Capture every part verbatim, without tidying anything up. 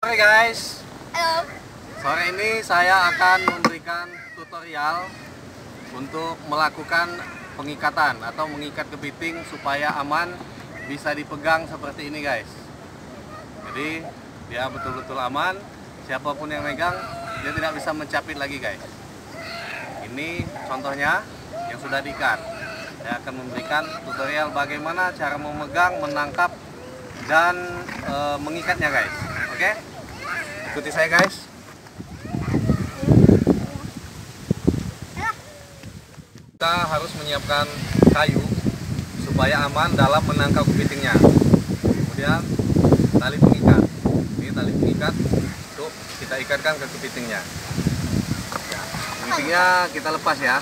Oke guys, Halo. sore ini saya akan memberikan tutorial untuk melakukan pengikatan atau mengikat kepiting supaya aman, bisa dipegang seperti ini guys. Jadi dia betul-betul aman, siapapun yang megang dia tidak bisa mencapit lagi guys. Ini contohnya yang sudah diikat. Saya akan memberikan tutorial bagaimana cara memegang, menangkap, dan e, mengikatnya guys. Oke, ikuti saya guys. Kita harus menyiapkan kayu supaya aman dalam menangkap kepitingnya. Kemudian tali pengikat. Ini tali pengikat untuk kita ikatkan ke kepitingnya. Ya, kepitingnya kita lepas ya.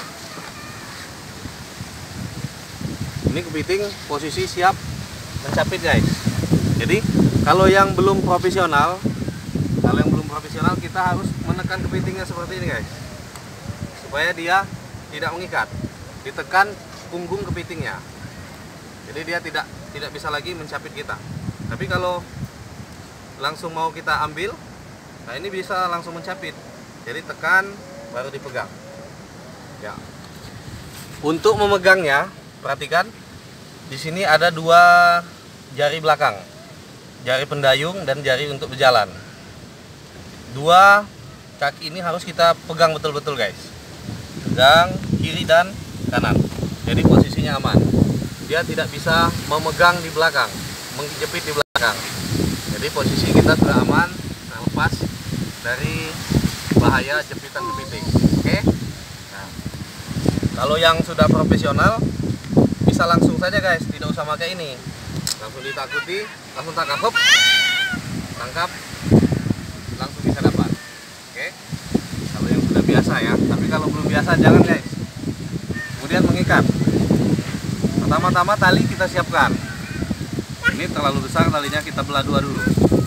Ini kepiting posisi siap mencapit guys. Jadi kalau yang belum profesional, kalau yang belum profesional kita harus menekan kepitingnya seperti ini guys, supaya dia tidak mengikat. Ditekan punggung kepitingnya, jadi dia tidak tidak bisa lagi mencapit kita. Tapi kalau langsung mau kita ambil, nah ini bisa langsung mencapit. Jadi tekan baru dipegang. Ya. Untuk memegangnya, perhatikan di sini ada dua jari belakang, jari pendayung dan jari untuk berjalan. Dua kaki ini harus kita pegang betul-betul guys. Pegang kiri dan kanan. Jadi posisinya aman. Dia tidak bisa memegang di belakang, menjepit di belakang. Jadi posisi kita sudah aman, terlepas dari bahaya jepitan kepiting. Oke? Nah, kalau yang sudah profesional bisa langsung saja guys, tidak usah pakai ini. Langsung ditakuti, langsung tangkap, hop, tangkap, langsung bisa dapat. Oke? Kalau yang sudah biasa ya, tapi kalau belum biasa jangan guys. Kemudian mengikat. Pertama-tama tali kita siapkan. Ini terlalu besar talinya, kita belah dua dulu.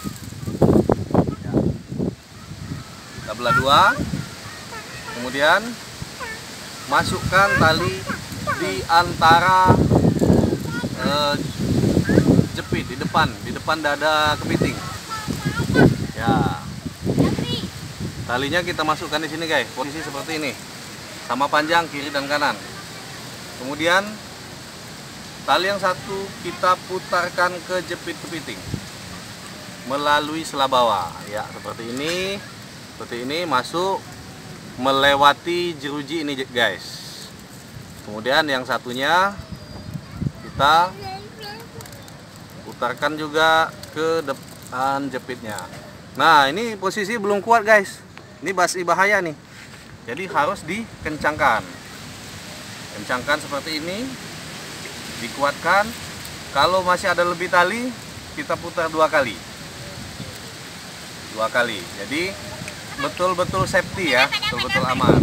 Kita belah dua. Kemudian masukkan tali di antara eh, jepit di depan, di depan dada kepiting. Ya. Talinya kita masukkan di sini guys, posisi seperti ini. Sama panjang kiri dan kanan. Kemudian tali yang satu kita putarkan ke jepit kepiting melalui sela bawah. Ya, seperti ini. Seperti ini masuk melewati jeruji ini guys. Kemudian yang satunya kita putarkan juga ke depan jepitnya. Nah, ini posisi belum kuat guys. Ini masih bahaya nih. Jadi harus dikencangkan. Kencangkan seperti ini. Dikuatkan. Kalau masih ada lebih tali, kita putar dua kali. Dua kali. Jadi betul-betul safety ya, betul-betul aman.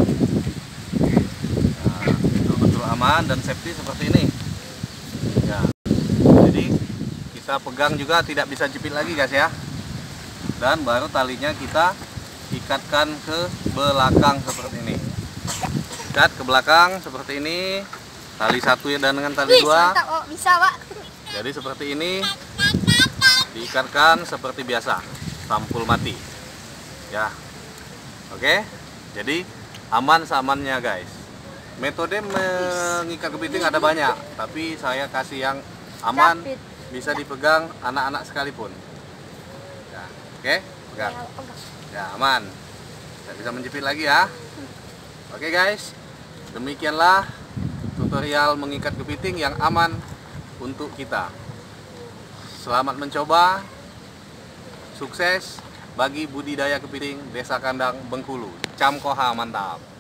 Nah, betul-betul aman dan safety seperti ini. Ya. Jadi kita pegang juga tidak bisa jepit lagi guys ya. Dan baru talinya kita ikatkan ke belakang seperti ini. Ikat ke belakang seperti ini. Tali satu dan dengan tali dua. Mantap, oh, bisa Pak. Jadi seperti ini. Diikatkan seperti biasa. Sampul mati. Ya. Oke. Jadi aman seamannya guys. Metode mengikat kepiting ada banyak, tapi saya kasih yang aman, bisa dipegang anak-anak sekalipun. Ya. Oke, pegang. Ya, aman. Tidak bisa menjepit lagi ya. Oke guys, demikianlah tutorial mengikat kepiting yang aman untuk kita. Selamat mencoba. Sukses bagi budidaya kepiting Desa Kandang Bengkulu. Camkoha mantap.